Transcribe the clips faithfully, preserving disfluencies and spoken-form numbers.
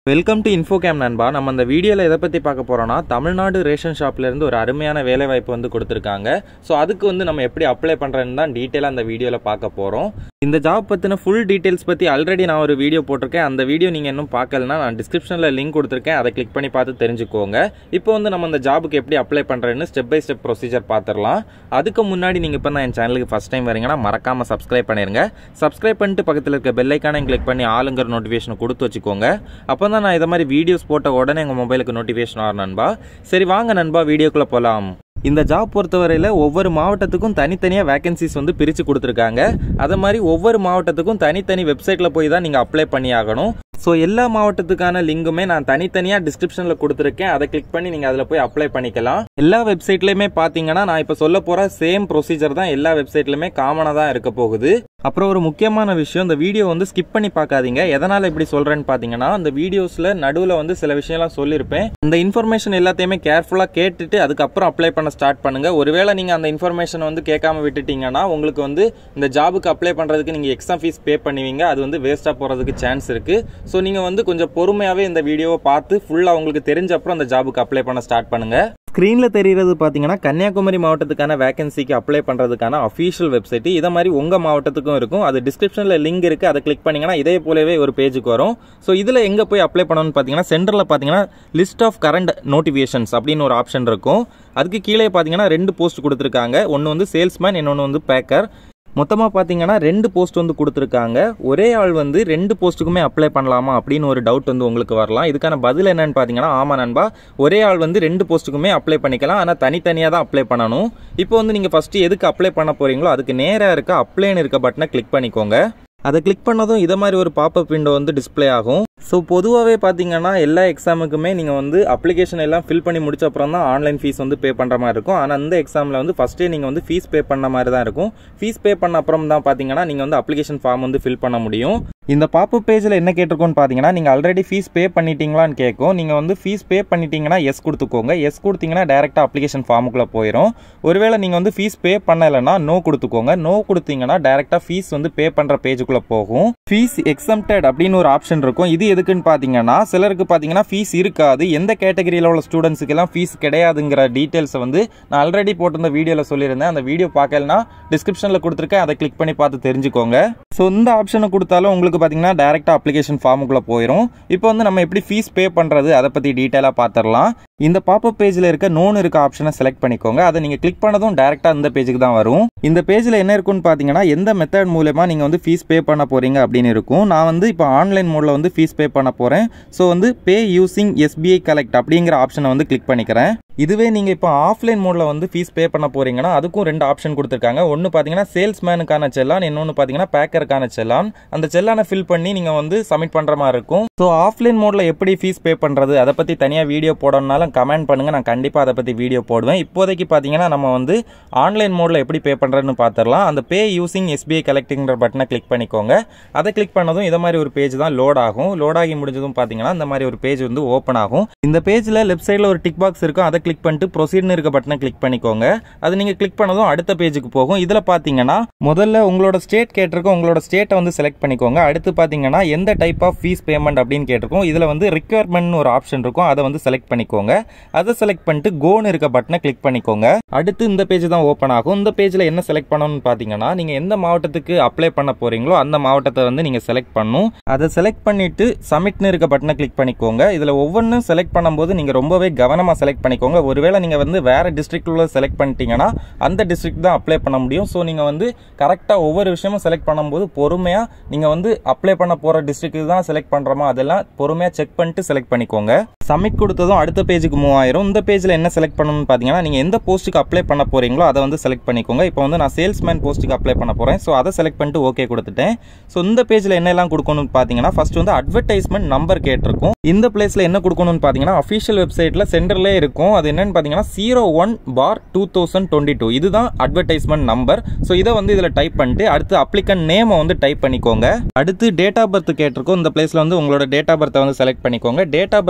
Welcome to இன்ஃபோகேம் நண்பா. நம்ம இந்த வீடியோவில் எதை பற்றி பார்க்க போகிறோன்னா, தமிழ்நாடு ரேஷன் ஷாப்லேருந்து ஒரு அருமையான வேலைவாய்ப்பு வந்து கொடுத்துருக்காங்க. ஸோ அதுக்கு வந்து நம்ம எப்படி அப்ளை பண்ணுறதுன்னு தான் டீட்டெயிலாக அந்த வீடியோவில் பார்க்க போகிறோம். இந்த ஜாப் பற்றின ஃபுல் டீட்டெயில்ஸ் பற்றி ஆல்ரெடி நான் ஒரு வீடியோ போட்டிருக்கேன். அந்த வீடியோ நீங்கள் இன்னும் பார்க்கலன்னா நான் டிஸ்கிரிப்ஷனில் லிங்க் கொடுத்துருக்கேன், அதை கிளிக் பண்ணி பார்த்து தெரிஞ்சுக்கோங்க. இப்போ வந்து நம்ம இந்த ஜாபுக்கு எப்படி அப்ளை பண்ணுறதுன்னு ஸ்டெப் பை ஸ்டெப் ப்ரொசீஜர் பார்த்துடலாம். அதுக்கு முன்னாடி நீங்கள் இப்போ தான் என் சேனலுக்கு ஃபஸ்ட் டைம் வரீங்கன்னா மறக்காமல் சப்ஸ்கிரைப் பண்ணிடுங்க. சப்ஸ்கிரைப் பண்ணிட்டு பக்கத்தில் இருக்க பெல் ஐக்கானை கிளிக் பண்ணி ஆளுங்கிற நோட்டிஃபிகேஷனை கொடுத்து வச்சுக்கோங்க. அப்போ நான் இதை மாதிரி வீடியோஸ் போட்ட உடனே உங்கள் மொபைலுக்கு நோட்டிஃபிகேஷன் ஆகும் நண்பா. சரி வாங்க நண்பா, வீடியோக்குள்ளே போகலாம். இந்த ஜாப் பொறுத்தவரையில் ஒவ்வொரு மாவட்டத்துக்கும் தனித்தனியாக வேகன்சிஸ் வந்து பிரித்து கொடுத்துருக்காங்க. அதை மாதிரி ஒவ்வொரு மாவட்டத்துக்கும் தனித்தனி வெப்சைட்டில் போய் தான் நீங்கள் அப்ளை பண்ணி ஆகணும். ஸோ எல்லா மாவட்டத்துக்கான லிங்குமே நான் தனித்தனியாக டிஸ்கிரிப்ஷனில் கொடுத்துருக்கேன், அதை கிளிக் பண்ணி நீங்கள் அதில் போய் அப்ளை பண்ணிக்கலாம். எல்லா வெப்சைட்லையுமே பார்த்தீங்கன்னா நான் இப்போ சொல்ல போகிற சேம் ப்ரொசீஜர் தான் எல்லா வெப்சைட்லையுமே காமனாக தான் இருக்க போகுது. அப்புறம் ஒரு முக்கியமான விஷயம், இந்த வீடியோ வந்து ஸ்கிப் பண்ணி பார்க்காதீங்க. எதனால் இப்படி சொல்கிறேன்னு பார்த்தீங்கன்னா, அந்த வீடியோஸில் நடுவில் வந்து சில விஷயம்லாம் சொல்லியிருப்பேன். இந்த இன்ஃபர்மேஷன் எல்லாத்தையுமே கேர்ஃபுல்லாக கேட்டுட்டு அதுக்கப்புறம் அப்ளை பண்ண ஸ்டார்ட் பண்ணுங்கள். ஒருவேளை நீங்கள் அந்த இன்ஃபர்மேஷன் வந்து கேட்காம விட்டுட்டீங்கன்னா உங்களுக்கு வந்து இந்த ஜாபுக்கு அப்ளை பண்ணுறதுக்கு நீங்கள் எக்ஸ்ட்ரா ஃபீஸ் பே பண்ணுவீங்க. அது வந்து வேஸ்ட்டாக போகிறதுக்கு சான்ஸ் இருக்குது. ஸோ நீங்கள் வந்து கொஞ்சம் பொறுமையாகவே இந்த வீடியோவை பார்த்து ஃபுல்லாக உங்களுக்கு தெரிஞ்ச அப்புறம் அந்த ஜாபுக்கு அப்ளை பண்ண ஸ்டார்ட் பண்ணுங்கள். ஸ்க்ரீனில் தெரிகிறது பார்த்தீங்கன்னா கன்னியாகுமரி மாவட்டத்துக்கான வேகன்சிக்கு அப்ளை பண்ணுறதுக்கான அஃபீஷியல் வெப்சைட். இதை மாதிரி உங்கள் மாவட்டத்துக்கும் இருக்கும். அது டிஸ்கிரிப்ஷனில் லிங்க் இருக்குது, அதை கிளிக் பண்ணிங்கன்னா இதே போலவே ஒரு பேஜுக்கு வரும். ஸோ இதில் எங்கே போய் அப்ளை பண்ணணும்னு பார்த்தீங்கன்னா, சென்டரில் பார்த்தீங்கன்னா லிஸ்ட் ஆஃப் கரண்ட் நோட்டிஃபிகேஷன்ஸ் அப்படின்னு ஒரு ஆப்ஷன் இருக்கும். அதுக்கு கீழே பார்த்தீங்கன்னா ரெண்டு போஸ்ட் கொடுத்துருக்காங்க. ஒன்று வந்து சேல்ஸ்மேன், இன்னொன்று வந்து பேக்கர். மொத்தமாக பார்த்தீங்கன்னா ரெண்டு போஸ்ட் வந்து கொடுத்துருக்காங்க. ஒரே ஆள் வந்து ரெண்டு போஸ்ட்டுக்குமே அப்ளை பண்ணலாமா அப்படின்னு ஒரு டவுட் வந்து உங்களுக்கு வரலாம். இதுக்கான பதில் என்னன்னு பார்த்தீங்கன்னா, ஆமாம் நண்பா, ஒரே ஆள் வந்து ரெண்டு போஸ்ட்டுக்குமே அப்ளை பண்ணிக்கலாம், ஆனால் தனித்தனியாக தான் அப்ளை பண்ணணும். இப்போ வந்து நீங்கள் ஃபஸ்ட்டு எதுக்கு அப்ளை பண்ண போகிறீங்களோ அதுக்கு நேராக இருக்க அப்ளைன்னு இருக்க பட்டனை கிளிக் பண்ணிக்கோங்க. அதை கிளிக் பண்ணதும் இதை மாதிரி ஒரு பாப்அப் விண்டோ வந்து டிஸ்பிளே ஆகும். ஸோ பொதுவாகவே பார்த்தீங்கன்னா எல்லா எக்ஸாமுக்குமே நீங்கள் வந்து அப்ளிகேஷன் எல்லாம் ஃபில் பண்ணி முடிச்ச அப்புறம் தான் ஆன்லைன் ஃபீஸ் வந்து பே பண்ணுற மாதிரி இருக்கும். ஆனால் இந்த எக்ஸாமில் வந்து ஃபஸ்ட்டே நீங்கள் வந்து ஃபீஸ் பே பண்ண மாதிரி தான் இருக்கும். ஃபீஸ் பே பண்ண அப்புறம் தான் பார்த்தீங்கன்னா நீங்கள் வந்து அப்ளிகேஷன் ஃபார்ம் வந்து ஃபில் பண்ண முடியும். இந்த பாப்அப் பேஜில் என்ன கேட்டிருக்கோன்னு பார்த்தீங்கன்னா, நீங்கள் ஆல்ரெடி ஃபீஸ் பே பண்ணிட்டீங்களான்னு கேட்கும். நீங்கள் வந்து ஃபீஸ் பே பண்ணிட்டீங்கன்னா எஸ் கொடுத்துக்கோங்க. எஸ் கொடுத்தீங்கன்னா டேரெக்டாக அப்ளிகேஷன் ஃபார்முக்குள்ளே போயிடும். ஒருவேளை நீங்கள் வந்து ஃபீஸ் பே பண்ணலைன்னா நோ கொடுத்துக்கோங்க. நோ கொடுத்தீங்கன்னா டேரெக்டாக ஃபீஸ் வந்து பே பண்ணுற பேஜுக்குள்ளே போகும். ஃபீஸ் எக்ஸம்டட் அப்படின்னு ஒரு ஆப்ஷன் இருக்கும். இது எதுக்குன்னு பார்த்தீங்கன்னா, சிலருக்கு பார்த்தீங்கன்னா ஃபீஸ் இருக்காது, எந்த கேட்டகரியில் உள்ள ஸ்டூடெண்ட்ஸுக்கெல்லாம் ஃபீஸ் கிடையாதுங்கிற டீட்டெயில்ஸை வந்து நான் ஆல்ரெடி போட்டிருந்த வீடியோவில் சொல்லியிருந்தேன். அந்த வீடியோ பார்க்கலன்னா டிஸ்கிரிப்ஷனில் கொடுத்துருக்கேன், அதை கிளிக் பண்ணி பார்த்து தெரிஞ்சுக்கோங்க. ஸோ இந்த ஆப்ஷனை கொடுத்தாலும் உங்களுக்கு பார்த்தீங்கன்னா டேரெக்டாக அப்ளிகேஷன் ஃபார்முக்குள்ளே போயிடும். இப்போ வந்து நம்ம எப்படி ஃபீஸ் பே பண்ணுறது அதை பற்றி டீட்டெயிலாக பார்த்துடலாம். இந்த பாப்அப் பேஜில் இருக்க நோன் இருக்க ஆப்ஷனை செலக்ட் பண்ணிக்கோங்க. அதை நீங்கள் கிளிக் பண்ணதும் டேரெக்டாக இந்த பேஜுக்கு தான் வரும். இந்த பேஜில் என்ன இருக்குன்னு பார்த்தீங்கன்னா, எந்த மெத்தட் மூலமா நீங்கள் வந்து ஃபீஸ் பே பண்ண போகிறீங்க அப்படின்னு இருக்கும். நான் வந்து இப்போ ஆன்லைன் மோடில் வந்து ஃபீஸ் பே பண்ண போகிறேன். ஸோ வந்து பே யூசிங் எஸ்பிஐ கலெக்ட் அப்படிங்கிற ஆப்ஷனை வந்து கிளிக் பண்ணிக்கிறேன். இதுவே நீங்கள் இப்போ ஆஃப்லைன் மோடில் வந்து ஃபீஸ் பே பண்ண போகிறீங்கன்னா அதுக்கும் ரெண்டு ஆப்ஷன் கொடுத்துருக்காங்க. ஒன்று பார்த்தீங்கன்னா சேல்ஸ்மேனுக்கான செல்லான், இன்னொன்று பார்த்தீங்கன்னா பேக்கருக்கான செல்லான். அந்த செல்லானை ஃபில் பண்ணி நீங்கள் வந்து சப்மிட் பண்ணுற மாதிரி இருக்கும். ஸோ ஆஃப்லைன் மோடில் எப்படி ஃபீஸ் பே பண்ணுறது அதை பற்றி தனியாக வீடியோ போடணும்னாலும் கமெண்ட் பண்ணுங்கள், நான் கண்டிப்பாக அதை பற்றி வீடியோ போடுவேன். இப்போதைக்கு பார்த்தீங்கன்னா நம்ம வந்து ஆன்லைன் மோடில் எப்படி பே பண்ணுறதுன்னு பார்த்துடலாம். அந்த பே யூசிங் எஸ்பிஐ கலெக்டிங்கிற பட்டனை கிளிக் பண்ணிக்கோங்க. அதை கிளிக் பண்ணதும் இதை மாதிரி ஒரு பேஜ் தான் லோட் ஆகும். லோட் ஆகி முடிஞ்சதும் பார்த்தீங்கன்னா இந்த மாதிரி ஒரு பேஜ் வந்து ஓப்பன் ஆகும். இந்த பேஜில் லெஃப்ட் சைடில் ஒரு டிக் பாக்ஸ் இருக்கும், அதை கிளிக் பண்ணிட்டு ப்ரொசீட்னு இருக்க பட்டனை கிளிக் பண்ணிக்கோங்க. அது நீங்கள் கிளிக் பண்ணதும் அடுத்த பேஜுக்கு போகும். இதில் பார்த்தீங்கன்னா முதல்ல உங்களோட ஸ்டேட் கேட்டிருக்கோம், உங்களோட ஸ்டேட்டை வந்து செலக்ட் பண்ணிக்கோங்க. அடுத்து பார்த்தீங்கன்னா எந்த டைப் ஆஃப் ஃபீஸ் பேமெண்ட் அப்படின்னு கேட்டிருக்கோம். இதில் வந்து ரிக்வயர்மெண்ட் ஒரு ஆப்ஷன் இருக்கும், அதை வந்து செலக்ட் பண்ணிக்கோங்க. அதை செலக்ட் பண்ணிட்டு கோன்னு இருக்க பட்டனை கிளிக் பண்ணிக்கோங்க. அடுத்து இந்த பேஜ் தான் ஓப்பன் ஆகும். இந்த பேஜில் என்ன செலக்ட் பண்ணணும்னு பார்த்தீங்கன்னா, நீங்கள் எந்த மாவட்டத்துக்கு அப்ளை பண்ண போறீங்களோ அந்த மாவட்டத்தை வந்து நீங்கள் செலக்ட் பண்ணணும். அதை செலக்ட் பண்ணிட்டு சப்மிட்னு இருக்க பட்டனை கிளிக் பண்ணிக்கோங்க. இதில் ஒவ்வொன்றும் செலக்ட் பண்ணும்போது நீங்கள் ரொம்பவே கவனமாக செலக்ட் பண்ணிக்கோங்க. ஒருவேளை நீங்கள் வந்து வேற டிஸ்ட்ரிக்ட் உள்ள செலக்ட் பண்ணிட்டீங்கன்னா அந்த டிஸ்ட்ரிக்ட் தான் அப்ளை பண்ண முடியும். ஸோ நீங்கள் வந்து கரெக்டாக ஒவ்வொரு விஷயமும் செலக்ட் பண்ணும்போது பொறுமையாக நீங்கள் வந்து அப்ளை பண்ண போகிற டிஸ்ட்ரிக்ட் தான் செலக்ட் பண்ணுறோமா அதெல்லாம் பொறுமையாக செக் பண்ணிட்டு செலக்ட் பண்ணிக்கோங்க. சப்மிட் கொடுத்ததும் அடுத்த பேஜுக்கு மூவ் ஆயிரும். இந்த பேஜில் என்ன செலக்ட் பண்ணணும்னு பார்த்தீங்கன்னா, நீங்கள் எந்த போஸ்ட்டுக்கு அப்ளை பண்ண போகிறீங்களோ அதை வந்து செலக்ட் பண்ணிக்கோங்க. இப்போ வந்து நான் சேல்ஸ்மேன் போஸ்ட்டுக்கு அப்ளை பண்ண போகிறேன். ஸோ அதை செலக்ட் பண்ணிட்டு ஓகே கொடுத்துட்டேன். ஸோ இந்த பேஜில் என்னெல்லாம் கொடுக்கணும்னு பார்த்தீங்கன்னா, ஃபர்ஸ்ட் வந்து அட்வர்டைஸ்மெண்ட் நம்பர் கேட்டிருக்கும். இந்த பிளேஸில் என்ன கொடுக்கணும்னு பார்த்தீங்கன்னா, அஃபிஷியல் வெப்சைட்டில் சென்டர்லேயே இருக்கும். அது என்னன்னு பார்த்தீங்கன்னா zero one bar two thousand twenty two இதுதான் அட்வர்டைஸ்மெண்ட் நம்பர். ஸோ இதை வந்து இதில் டைப் பண்ணிட்டு அடுத்து அப்ளிகன்ட் நேமை வந்து டைப் பண்ணிக்கோங்க. அடுத்து டேட் ஆஃப் பர்த் கேட்டிருக்கோம். இந்த பிளேஸில் வந்து உங்களோட டேட் ஆஃப் பர்த்தை வந்து செலக்ட் பண்ணிக்கோங்க. டேட் ஆஃப் பர்த் வந்து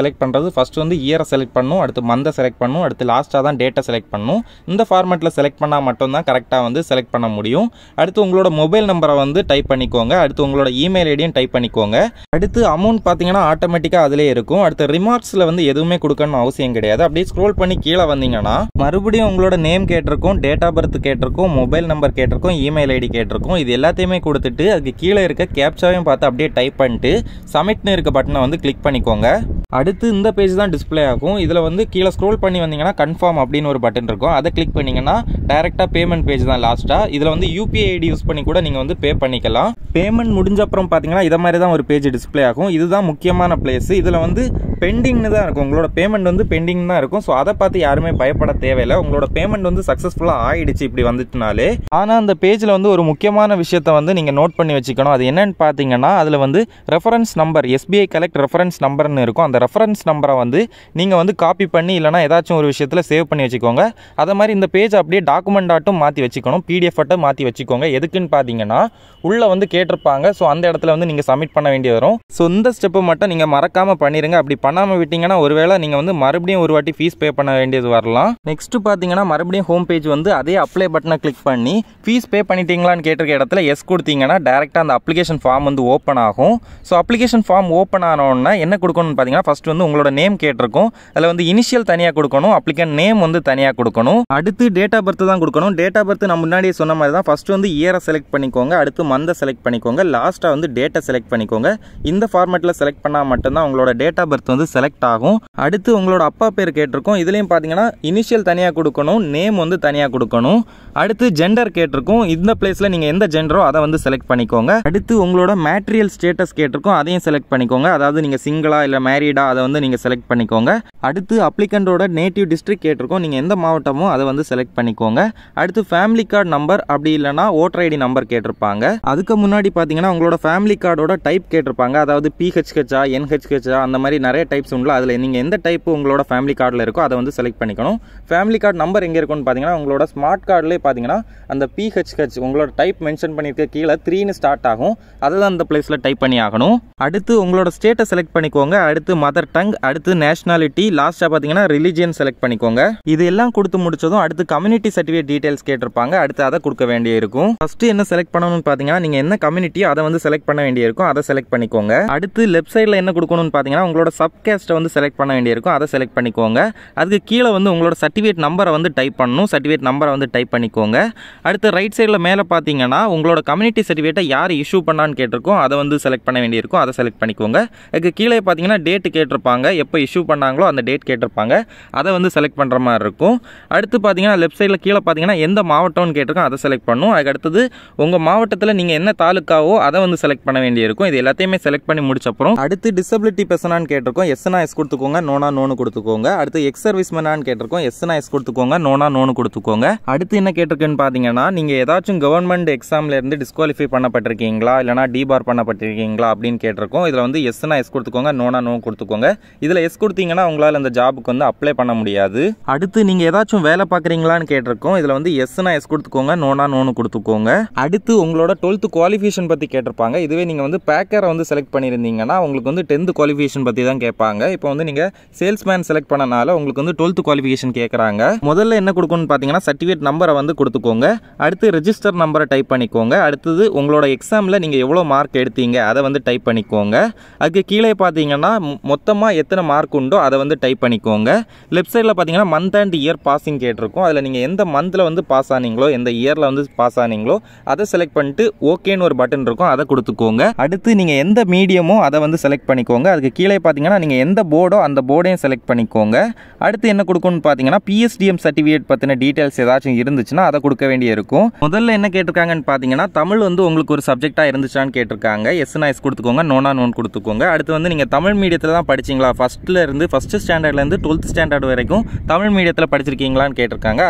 செலக்ட் பண்ணுறது ஃபஸ்ட்டு வந்து இயரை செலக்ட் பண்ணணும், அடுத்து மந்தை செலக்ட் பண்ணணும், அடுத்து லாஸ்ட்டாக தான் டேட்டை செலக்ட் பண்ணணும். இந்த ஃபார்மேட்டில் செலக்ட் பண்ணால் மட்டும்தான் கரெக்டாக வந்து செலக்ட் பண்ண முடியும். அடுத்து உங்களோட மொபைல் நம்பரை வந்து டைப் பண்ணிக்கோங்க. அடுத்து உங்களோட இமெயில் ஐடியும் டைப் பண்ணிக்கோங்க. அடுத்து அமௌண்ட் பார்த்தீங்கன்னா ஆட்டோமேட்டிக்காக அதிலே இருக்கும். அடுத்து ரிமார்க்ஸில் வந்து எதுவுமே கொடுக்கணும் அவசியம் கிடையாது. அப்படியே ஸ்க்ரோல் பண்ணி கீழே வந்தீங்கன்னா மறுபடியும் உங்களோட நேம் கேட்டிருக்கும், டேட் ஆஃப் பர்த் கேட்டிருக்கும், மொபைல் நம்பர் கேட்டிருக்கும், இமெயில் ஐடி கேட்டிருக்கும். இது எல்லாத்தையுமே கொடுத்துட்டு அதுக்கு கீழே இருக்க கேப்சாவையும் பார்த்து அப்படியே டைப் பண்ணிட்டு சப்மிட்னு இருக்க பட்டனை வந்து கிளிக் பண்ணிக்கோங்க. அடுத்து இந்த பேஜ் தான் டிஸ்பிளே ஆகும். இதில் வந்து கீழே ஸ்க்ரோல் பண்ணி வந்தீங்கன்னா கன்ஃபார்ம் அப்படின்னு ஒரு பட்டன் இருக்கும். அதை கிளிக் பண்ணிங்கன்னா டேரெக்டாக பேமெண்ட் பேஜ் தான் லாஸ்ட்டாக. இதில் வந்து யூபிஐ ஐடி யூஸ் பண்ணி கூட நீங்கள் வந்து பே பண்ணிக்கலாம். பேமெண்ட் முடிஞ்ச அப்புறம் பார்த்தீங்கன்னா இதை மாதிரி தான் ஒரு பேஜ் டிஸ்பிளே ஆகும். இதுதான் முக்கியமான பிளேஸ். இதில் வந்து பெண்டிங்னு தான் இருக்கும். உங்களோட பேமெண்ட் வந்து பெண்டிங் தான் இருக்கும். ஸோ அதை பார்த்து யாருமே பயப்பட தேவையில்லை. உங்களோட பேமெண்ட் வந்து சக்ஸஸ்ஃபுல்லாக ஆயிடுச்சு இப்படி வந்துட்டுனாலே. ஆனால் அந்த பேஜில் வந்து ஒரு முக்கியமான விஷயத்தை வந்து நீங்கள் நோட் பண்ணி வச்சுக்கணும். அது என்னன்னு பார்த்தீங்கன்னா அதில் வந்து reference number, SBI collect reference நம்பர்னு இருக்கும். அந்த ரெஃபரன்ஸ் நம்பரை வந்து நீங்கள் வந்து காப்பி பண்ணி இல்லைனா ஏதாச்சும் ஒரு விஷயத்தில் சேவ் பண்ணி வச்சுக்கோங்க. அதை மாதிரி இந்த பேஜ் அப்படியே டாக்குமெண்ட் ஆட்டும் மாற்றி வச்சுக்கணும், பிடிஎஃப் ஆட்டும் மாற்றி வச்சுக்கோங்க. எதுக்குன்னு பார்த்தீங்கன்னா உள்ளே வந்து கேட்டிருப்பாங்க. ஸோ அந்த இடத்துல வந்து நீங்கள் சப்மிட் பண்ண வேண்டி வரும். ஸோ இந்த ஸ்டெப்பை மட்டும் நீங்கள் மறக்காமல் பண்ணிடுங்க. அப்படி பண்ணாமல் விட்டீங்கன்னா ஒருவேளை நீங்கள் வந்து மறுபடியும் ஒரு வாட்டி ஃபீஸ் பே பண்ண வேண்டியது வரலாம். நெக்ஸ்ட் பார்த்தீங்கன்னா மறுபடியும் ஹோம் பேஜ் வந்து அதே அப்ளை பட்டனை கிளிக் பண்ணி ஃபீஸ் பே பண்ணிட்டீங்களான்னு கேட்டிருக்க இடத்துல எஸ் கொடுத்தீங்கன்னா டேரெக்டாக அந்த அப்ளிகேஷன் ஃபார்ம் வந்து ஓப்பன் ஆகும். ஸோ அப்ளிகேஷன் ஃபார்ம் ஓப்பன் ஆனோன்னா என்ன கொடுக்கணும்னு பார்த்தீங்கன்னா ஃபர்ஸ்ட் வந்து உங்களோட நேம் கேட்டிருக்கும். அதில் வந்து இனிஷியல் தனியாக கொடுக்கணும், அப்ளிகன் நேம் வந்து தனியாக கொடுக்கணும். அடுத்து டேட் ஆஃப் பர்த் தான் கொடுக்கணும். டேட் ஆஃப் பர்த் நான் முன்னாடியே சொன்ன மாதிரி தான். ஃபர்ஸ்ட் வந்து இயரை செலக்ட் பண்ணிக்கோங்க, அடுத்து மந்தை செலக்ட் பண்ணிக்கோங்க, லாஸ்ட்டாக வந்து டேட்டை செலக்ட் பண்ணிக்கோங்க. இந்த ஃபார்மேட்டில் செலக்ட் பண்ணால் மட்டும்தான் உங்களோட டேட் ஆஃப் பர்த் வந்து செலக்ட் ஆகும். அடுத்து உங்களோட அப்பா பேர் கேட்டிருக்கும். இதுலேயும் பார்த்தீங்கன்னா இனிஷியல் தனியாக கொடுக்கணும், நேம் வந்து தனியாக கொடுக்கணும். அடுத்து ஜெண்டர் கேட்டிருக்கும். இந்த பிளேஸில் நீங்கள் எந்த ஜெண்டரோ அதை வந்து செலக்ட் பண்ணிக்கோங்க. அடுத்து உங்களோட மேட்ரியல் ஸ்டேட்டஸ் கேட்டிருக்கும், அதையும் செலக்ட் பண்ணிக்கோங்க. அதாவது நீங்கள் சிங்கிளா இல்லை மேரீடா அதை வந்து நீங்கள் செலக்ட் பண்ணிக்கோங்க. அடுத்து அப்ளிகண்டோட நேட்டிவ் டிஸ்ட்ரிக்ட் கேட்டிருக்கும். நீங்கள் எந்த மாவட்டமோ அதை வந்து செலக்ட் பண்ணிக்கோங்க. அடுத்து ஃபேமிலி கார்டு நம்பர் அப்படி இல்லைனா ஓட்டர் ஐடி நம்பர் கேட்டிருப்பாங்க. அதுக்கு முன்னாடி பார்த்தீங்கன்னா உங்களோட ஃபேமிலி கார்டோட டைப் கேட்டிருப்பாங்க. அதாவது பிஹெச்ஹெச்சா என்ஹெச்ஹெச்சா அந்த மாதிரி நிறைய டைப்ஸ் உண்டு. அதில் நீங்கள் எந்த டைப் உங்களோட ஃபேமிலி கார்டில் இருக்கோ அதை வந்து செலக்ட் பண்ணிக்கணும். ஃபேமிலி கார்டு நம்பர் எங்கே இருக்குன்னு பார்த்தீங்கன்னா உங்களோட ஸ்மார்ட் கார்டிலே பார்த்தீங்கன்னா அந்த பிஹெச்ஹெச் உங்களோட டைப் மென்ஷன் பண்ணியிருக்க கீழே த்ரீன்னு ஸ்டார்ட் ஆகும். அதை தான் அந்த பிளேஸில் டைப் பண்ணி ஆகணும். அடுத்து உங்களோட ஸ்டேட்டை செலக்ட் பண்ணிக்கோங்க. அடுத்து மதர் டங், அடுத்து நேஷனாலிட்டி, லாஸ்ட்டாக பார்த்தீங்கன்னா ரிலிஜியன் செலக்ட் பண்ணிக்கோங்க. இது எல்லாம் கொடுத்து முடிச்சதும் அடுத்து கம்யூனிட்டி சர்டிஃபிகேட் டீடைல்ஸ் கேட்டிருப்பாங்க. அடுத்து அதை கொடுக்க வேண்டிய இருக்கும். ஃபர்ஸ்ட் என்ன செலக்ட் பண்ணணும்னு பார்த்தீங்கன்னா நீங்கள் என்ன கம்யூனிட்டியோ அதை வந்து செலக்ட் பண்ண வேண்டிய இருக்கும். அதை செலக்ட் பண்ணிக்கோங்க. அடுத்து லெஃப்ட் சைடில் என்ன கொடுக்கணும்னு பார்த்தீங்கன்னா உங்களோட சப்காஸ்ட்டை வந்து செலக்ட் பண்ண வேண்டிய இருக்கும். அதை செலக்ட் பண்ணிக்கோங்க. அதுக்கு கீழே வந்து உங்களோட சர்டிஃபிகேட் நம்பரை வந்து டைப் பண்ணணும். சர்டிஃபிகேட் நம்பரை வந்து டைப் பண்ணிக்கோங்க. அடுத்து ரைட் சைடில் மேலே பார்த்தீங்கன்னா உங்களோட கம்யூனிட்டி சர்டிஃபிகேட்டை யார் இஷ்யூ பண்ணான்னு கேட்டிருக்கோம். அதை வந்து செலக்ட் பண்ண வேண்டியிருக்கும். அதை செலக்ட் பண்ணிக்கோங்க. அதுக்கு கீழே பார்த்தீங்கன்னா டேட் கேட்டிருப்பாங்க, எப்போ இஷ்யூ பண்ணாங்களோ அந்த டேட் கேட்டிருப்பாங்க. அதை வந்து செலக்ட் பண்ணுற மாதிரி இருக்கும். அடுத்து பார்த்தீங்கன்னா லெஃப்ட் சைடில் கீழே பார்த்தீங்கன்னா எந்த மாவட்டம்னு கேட்டிருக்கோம், அதை செலக்ட் பண்ணணும். அதுக்கு அடுத்தது உங்கள் மாவட்டத்தில் நீங்கள் என்ன தாலுக்காவோ அதை வந்து செலக்ட் பண்ண வேண்டியிருக்கும். இது எல்லாத்தையுமே செலக்ட் பண்ணி முடிச்சப்பறம் அடுத்து டிசபிலிட்டி பர்சனான்னு கேட்டிருக்கோம். எஸ்னா எஸ் கொடுத்துக்கோங்க, நோனா நோனு கொடுத்துக்கோங்க. அடுத்து எக்ஸ் சர்வீஸ் மேனான்னு கேட்டிருக்கோம். எஸ்னா எஸ் கொடுத்துக்கோங்க, நோனா நோனு கொடுத்துக்கோங்க. அடுத்து என்ன கேட்டிருக்குன்னு பார்த்தீங்கன்னா நீங்கள் ஏதாச்சும் கவர்மெண்ட் எக்ஸாம்ல இருந்து டிஸ்குவாலிஃபை பண்ணப்பட்டிருக்கீங்களா இல்லைனா டிபார் பண்ணப்பட்டிருக்கீங்களா அப்படின்னு கேட்டிருக்கோம். இதில் வந்து எஸ்னா எஸ் கொடுத்துக்கோங்க, நோனா நோ கொடுத்துக்கோங்க. இதில் எஸ் கொடுத்தீங்கன்னா உங்களால் இந்த ஜாபுக்கு வந்து அப்ளை பண்ண முடியாது. அடுத்து நீங்கள் ஏதாச்சும் வேலை பார்க்குறீங்களான்னு கேட்டிருக்கோம். இதில் வந்து எஸ்னா எஸ் கொடுத்துக்கோங்க, நோனா நோனு கொடுத்துக்கோங்க. அடுத்து உங்களோட டுவெல்த் குவாலிஃபிகேஷன் பற்றி கேட்டிருப்பாங்க. இதுவே நீங்கள் வந்து பேக்கரை வந்து செலக்ட் பண்ணியிருந்தீங்கன்னா உங்களுக்கு வந்து டென்த் குவாலிஃபிகேஷன் பற்றி தான் கேட்பாங்க. இப்போ வந்து நீங்கள் சேல்ஸ்மேன் செலக்ட் பண்ணனால உங்களுக்கு வந்து டுவெல்த் குவாலிஃபிகேஷன் கேட்குறாங்க. முதல்ல என்ன கொடுக்கணும்னு பார்த்தீங்கன்னா சர்டிஃபிகேட் நம்பரை வந்து கொடுத்துக்கோங்க. அடுத்து ரெஜிஸ்டர் நம்பரை டைப் பண்ணிக்கோங்க. அடுத்தது உங்களோட எக்ஸாமில் நீங்கள் எவ்வளோ மார்க் எடுத்தீங்க அதை வந்து டைப் பண்ணிக்கோங்க. அதுக்கு கீழே பார்த்தீங்கன்னா மொத்தமாக எத்தனை மார்க் உண்டோ அதை வந்து டைப் பண்ணிக்கோங்க. லெஃப்ட் சைடில் பார்த்தீங்கன்னா மந்த் அண்ட் இயர் பாசிங் கேட்டிருக்கும். அதில் நீங்கள் எந்த மந்தில் வந்து பாஸ் ஆனீங்களோ எந்த இயரில் வந்து பாஸ் ஆனீங்களோ அதை செலக்ட் பண்ணிட்டு ஓகேன்னு ஒரு பட்டன் இருக்கும், அதை கொடுத்துக்கோங்க. அடுத்து நீங்கள் எந்த மீடியமோ அதை வந்து செலக்ட் பண்ணிக்கோங்க. அதுக்கு கீழே பார்த்தீங்கன்னா நீங்கள் எந்த போர்டோ அந்த போர்டையும் செலக்ட் பண்ணிக்கோங்க. அடுத்து என்ன கொடுக்கணும்னு பார்த்தீங்கன்னா பிஎஸ்டிஎம் சர்டிஃபிகேட் பற்றின டீட்டெயில்ஸ் ஏதாச்சும் இருந்துச்சுன்னா அதை கொடுக்க வேண்டிய இருக்கும். முதல்ல என்ன கேட்டிருக்காங்கன்னு பார்த்தீங்கன்னா தமிழ் வந்து உங்களுக்கு ஒரு சப்ஜெக்டாக இருந்துச்சான்னு கேட்டிருக்காங்க. எஸ்னா எஸ் கொடுத்துக்கோங்க, நோனா நோன் கொடுத்துக்கோங்க. அடுத்து வந்து நீங்கள் தமிழ் மீடியத்தில் தான் படிச்சிங்களா, ஃபஸ்ட்டில் இருந்து ஃபஸ்ட்டு ஸ்டாண்டர்ட்லேருந்து டுவெல்த் ஸ்டாண்டர்ட் வரைக்கும் தமிழ் மீடியத்தில் படிச்சிருக்கீங்களான்னு கேட்டிருக்காங்க. அதுக்கு எஸ்னா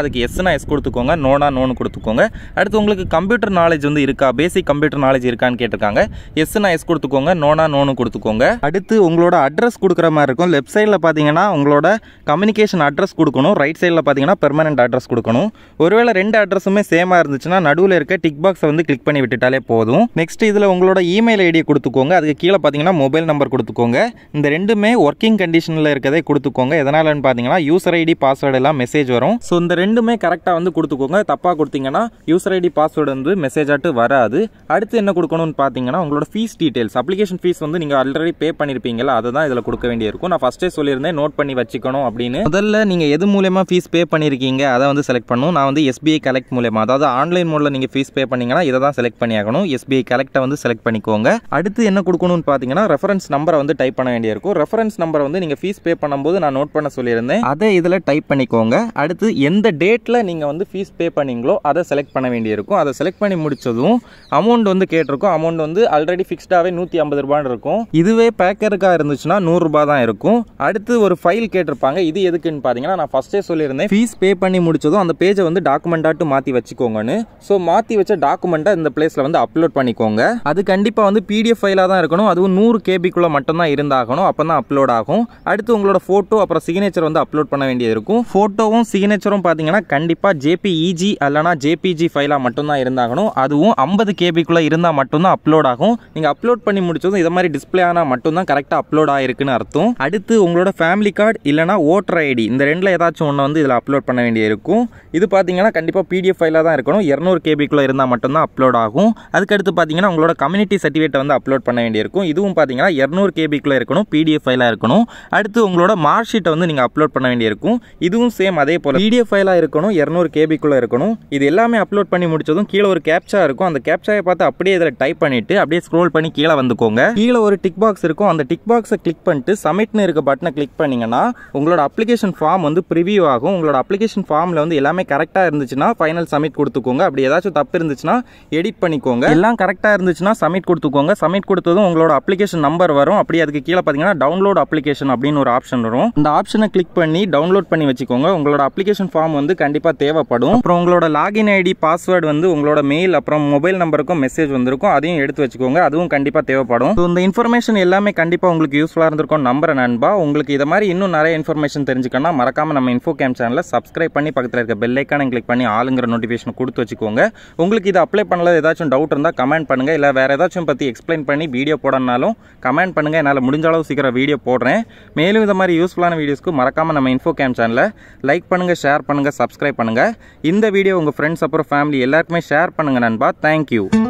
எஸ்னா எஸ் கொடுத்துக்கோங்க, நோனா நோன்னு கொடுத்துக்கோங்க. அடுத்து உங்களுக்கு கம்ப்யூட்டர் நாலேஜ் வந்து இருக்கா, பேசிக் கம்ப்யூட்டர் நாலேஜ் இருக்கான்னு கேட்டிருக்காங்க. எஸ்னா எஸ் கொடுத்துக்கோங்க, நோனா நோன்னு கொடுத்துக்கோங்க. அடுத்து உங்களோட அட்ரஸ் கொடுக்குற மாதிரி இருக்கும். லெஃப்ட் சைடில் பார்த்தீங்கன்னா உங்களோட கம்யூனிகேஷன் அட்ரஸ் கொடுக்கணும், ரைட் சைடில் பார்த்தீங்கன்னா பெர்மனன்ட் அட்ரஸ் கொடுக்கணும். ஒருவேளை ரெண்டு அட்ரஸுமே சேமாக இருந்துச்சுன்னா நடுவில் இருக்க டிக் பாக்ஸை வந்து கிளிக் பண்ணி விட்டுட்டாலே போதும். நெக்ஸ்ட் இதில் உங்களோட இமெயில் ஐடியை கொடுத்துக்கோங்க. அதுக்கு கீழே பார்த்தீங்கன்னா மொபைல் நம்பர் கொடுத்துக்கோங்க. இந்த ரெண்டுமே ஒர்க்கிங் கண்டிஷனில் இருக்கதே கொடுத்துக்கோங்க. எதனாலன்னு பார்த்தீங்கன்னா யூசர் ஐடி பாஸ்வேர்டு எல்லாம் மெசேஜ் வரும். ஸோ இந்த ரெண்டுமே கரெக்டாக வந்து கொடுத்துக்கோங்க. தப்பாக கொடுத்தீங்கன்னா யூசர் ஐடி பாஸ்வேர்டு வந்து மெசேஜ் ஆட்டு வராது. அடுத்து என்ன கொடுக்கணும்னு பார்த்தீங்கன்னா உங்களோட ஃபீஸ் டீடைல்ஸ், அப்ளிகேஷன் ஃபீஸ் வந்து நீங்கள் ஆல்ரெடி பே பண்ணியிருப்பீங்களா, அதை தான் இதில் கொடுக்க வேண்டியிருக்கும். நான் ஃபஸ்ட்டே சொல்லியிருந்தேன் நோட் பண்ணி வச்சுக்கணும் அப்படின்னு. முதல்ல நீங்கள் எது மூலமா ஃபீஸ் பே பண்ணியிருக்கீங்க அதை வந்து செலக்ட் பண்ணணும். நான் வந்து எஸ்பிஐ கலெக்ட் மூலமா, அதாவது ஆன்லைன் மோடில் நீங்கள் ஃபீஸ் பே பண்ணீங்கன்னா இதை தான் செலக்ட் பண்ணியாகணும். எஸ்பிஐ கலெக்டை வந்து செலக்ட் பண்ணிக்கோங்க. அடுத்து என்ன கொடுக்கணும்னு பார்த்தீங்கன்னா ரெஃபரன்ஸ் நம்பரை வந்து டைப் பண்ண வேண்டியிருக்கும். ரெஃபரன்ஸ் நம்பரை வந்து நீங்கள் ஃபீஸ் பே பண்ணும்போது நான் நோட் பண்ண சொல்லியிருந்தேன், அதை இதில் டைப் பண்ணிக்கோங்க. அடுத்து எந்த டேட்டில் நீங்கள் வந்து ஃபீஸ் பே பண்ணீங்களோ அதை செலக்ட் பண்ண வேண்டியிருக்கும். அதை செலக்ட் பண்ணி முடிச்சதும் அமௌண்ட் வந்து கேட்டிருக்கும். அமௌண்ட் வந்து ஆல்ரெடி ஃபிக்ஸ்டாகவே நூற்றி ஐம்பது ரூபான்னு இருக்கும். இதுவே பேக்கருக்காக இருந்துச்சுன்னா நூறுரூபா தான் இருக்கும். அடுத்து ஒரு ஃபைல் கேட்டிருப்பாங்க. இது எதுக்குன்னு பார்த்தீங்கன்னா நான் ஃபஸ்ட்டே சொல்லியிருந்தேன் ஃபீஸ் பே பண்ணி முடிச்சதும் அந்த பேஜை வந்து டாக்குமெண்டாட்டு மாற்றி வச்சுக்கோங்கன்னு. ஸோ மாற்றி வச்ச டாக்குமெண்ட்டை இந்த பிளேஸில் வந்து அப்லோட் பண்ணிக்கோங்க. அது கண்டிப்பாக வந்து பிடிஎஃப் ஃபைலாக தான் இருக்கணும். அதுவும் நூறு கேபிக்குள்ளே மட்டும்தான் இருந்தாகணும், அப்போ தான் அப்லோட் ஆகும். அடுத்து உங்களோட ஃபோட்டோ அப்புறம் சிக்னேச்சர் வந்து அப்லோட் பண்ண வேண்டியது இருக்கும். ஃபோட்டோவும் சிக்னேச்சரும் பார்த்தீங்கன்னா கண்டிப்பாக ஜேபிஇஜி அல்லனா ஜேபிஜி ஃபைலாக மட்டும்தான் இருந்தாகணும். அதுவும் ஐம்பது கேபிக்குள்ளே இருந்தால் மட்டும்தான் அப்லோட் ஆகும். நீங்கள் அப்லோட் பண்ணி முடிச்சதும் இதை மாதிரி டிஸ்பிளே ஆனால் மட்டும்தான் கரெக்டாக அப்லோட் ஆகிருக்குன்னு அர்த்தம். அடுத்து உங்களோட ஃபேமிலி கார்டு இல்லைனா ஓட்டர் ஐடி, இந்த ரெண்டில் ஏதாச்சும் ஒன்று வந்து இதில் அப்லோட் பண்ண வேண்டியது இருக்கும். இது பார்த்தீங்கன்னா கண்டிப்பாக பிடிஎஃப் ஃபைலாக தான் இருக்கணும். இருநூறு கேபிக்குள்ளே இருந்தால் மட்டும்தான் அப்லோட் ஆகும். அதுக்கடுத்து பார்த்தீங்கன்னா உங்களோட கம்யூனிட்டி சர்டிஃபிகேட் வந்து அப்லோட் பண்ண வேண்டியிருக்கும். இதுவும் பார்த்தீங்கன்னா இருநூறு கேபிக்குள்ளே இருக்கணும், பிடிஎஃப் ஃபைலாக இருக்கணும். அடுத்து உங்களோட மார்க் ஷீட்டை வந்து நீங்கள் அப்லோட் பண்ண வேண்டியிருக்கும். இதுவும் சேம் அதே போல் பிடிஎஃப் ஃபைலாக இருக்கணும், இருநூறு கேபிக்குள்ளே இருக்கணும். இது எல்லாமே அப்லோட் பண்ணி முடிச்சதும் கீழே ஒரு கேப்சா இருக்கும். அந்த கேப்சாவை பார்த்து அப்படியே இதில் டைப் பண்ணிட்டு அப்படியே ஸ்க்ரோல் பண்ணி கீழே வந்துக்கோங்க. கீழே ஒரு டிக் பாக்ஸ் இருக்கும். அந்த டிக் பாக்ஸை கிளிக் பண்ணிட்டு சப்மிட்னு இருக்க பட்டனை கிளிக் பண்ணீங்கன்னா உங்களோட அப்ளிகேஷன் ஃபார்ம் வந்து ப்ரிவியூ ஆகும். உங்களோட அப்ளிகேஷன் ஃபார்மில் வந்து எல்லாமே கரெக்டாக இருந்துச்சுன்னா ஃபைனல் சப்மிட் கொடுத்துக்கோங்க. அப்படி ஏதாச்சும் தப்பு இருந்துச்சுன்னா எடிட் பண்ணிக்கோங்க. எல்லாம் கரெக்டாக இருந்துச்சுன்னா சப்மிட் கொடுத்துக்கோங்க. சப்மிட் கொடுத்ததும் உங்களோட அப்ளிகேஷன் நம்பர் வரும். அப்படி அதுக்கு கீழே பார்த்தீங்கன்னா டவுன்லோட் அப்ளிகேஷன் அப்படின்னு ஒரு ஆப்ஷன் வரும். இந்த ஆப்ஷனை கிளிக் பண்ணி டவுன்லோட் பண்ணி வச்சுக்கோங்க. உங்களோட அப்ளிகேஷன் ஃபார்ம் வந்து கண்டிப்பாக தேவைப்படும். அப்புறம் உங்களோட லாகின் ஐடி பாஸ்வேர்டு வந்து உங்களோட மெயில் அப்புறம் மொபைல் நம்பருக்கும் மெசேஜ் வந்திருக்கும். அதையும் எடுத்து வச்சுக்கோங்க. அதுவும் கண்டிப்பாக தேவைப்படும். ஸோ இந்த இன்ஃபர்மேஷன் எல்லாமே கண்டிப்பாக உங்களுக்கு யூஸ்ஃபுல்லாக இருந்திருக்கும் நம்புறேன் நண்பா. உங்களுக்கு இதை மாதிரி இன்னும் நிறைய இன்ஃபர்மேஷன் தெரிஞ்சுக்கணும்னா மறக்காம நம்ம இன்ஃபோ கேம் சேனலை சப்ஸ்கிரைப் பண்ணி பக்கத்தில் இருக்க பெல் ஐக்கானை கிளிக் பண்ணி ஆளுங்கிற நோட்டிஃபிகேஷன் கொடுத்து வச்சுக்கோங்க. உங்களுக்கு இது அப்ளை பண்ணல ஏதாச்சும் டவுட் இருந்தால் கமெண்ட் பண்ணுங்க. இல்லை வேற ஏதாச்சும் பற்றி எக்ஸ்பிளைன் பண்ணி வீடியோ போடனாலும் கமெண்ட் பண்ணுங்க. என்னால் முடிஞ்ச அளவு சீக்கிரம் வீடியோ போடுறேன். மேலும் இந்த மாதிரி யூஸ்ஃபுல்லான வீடியோஸ்க்கு மறக்காம நம்ம இன்ஃபோ கேம் சேனலை லைக் பண்ணுங்க, ஷேர் பண்ணுங்க, சப்ஸ்கிரைப் பண்ணுங்க. இந்த வீடியோ உங்க ஃப்ரெண்ட்ஸ் அப்புறம் ஃபேமிலி எல்லாருக்குமே ஷேர் பண்ணுங்க நண்பா. தேங்க்யூ.